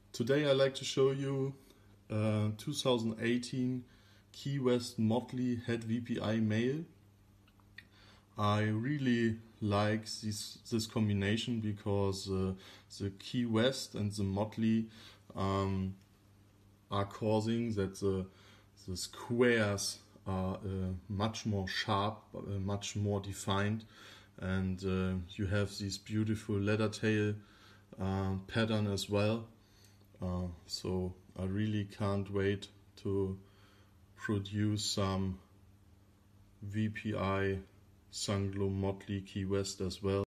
Today I like to show you 2018 Key West Motley Head VPI male. I really like this combination because the Key West and the Motley are causing that the squares are much more sharp, much more defined, and you have this beautiful leather tail pattern as well. So I really can't wait to produce some VPI Sunglow Motley Key West as well.